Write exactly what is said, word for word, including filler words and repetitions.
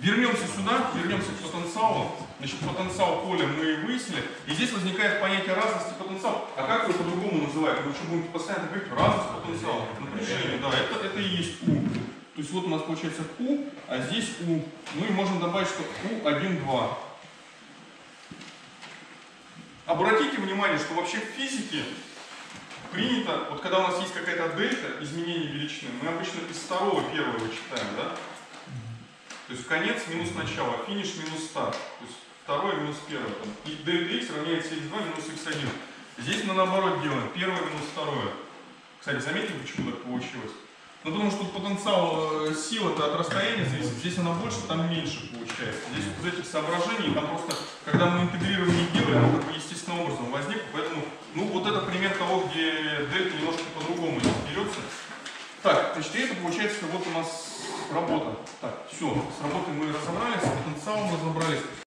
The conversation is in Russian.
Вернемся сюда, вернемся к потенциалу. Значит, потенциал поля мы выяснили. И здесь возникает понятие разности потенциала. А как его по-другому называют? Мы что, будем постоянно говорить разность потенциала? Напряжение, да, это, это и есть U. То есть вот у нас получается Q, а здесь U. Ну и можем добавить, что Q один, два. Обратите внимание, что вообще в физике принято, вот когда у нас есть какая-то дельта, изменение величины, мы обычно из второго первого вычитаем, да? То есть конец минус начало, финиш минус старт. То есть второе минус первое. И дельта x равняется икс два минус икс один. Здесь мы наоборот делаем первое минус второе. Кстати, заметили, почему так получилось? Ну потому что потенциал э, силы-то от расстояния зависит. Здесь она больше, там меньше получается. Здесь вот из этих соображений, там просто, когда мы интегрирование делали, оно как бы естественным образом возникло. Поэтому, ну вот это пример того, где дельта немножко по-другому берется. Так, значит, и это получается, вот у нас работа. Так, все, с работой мы разобрались, с потенциалом разобрались.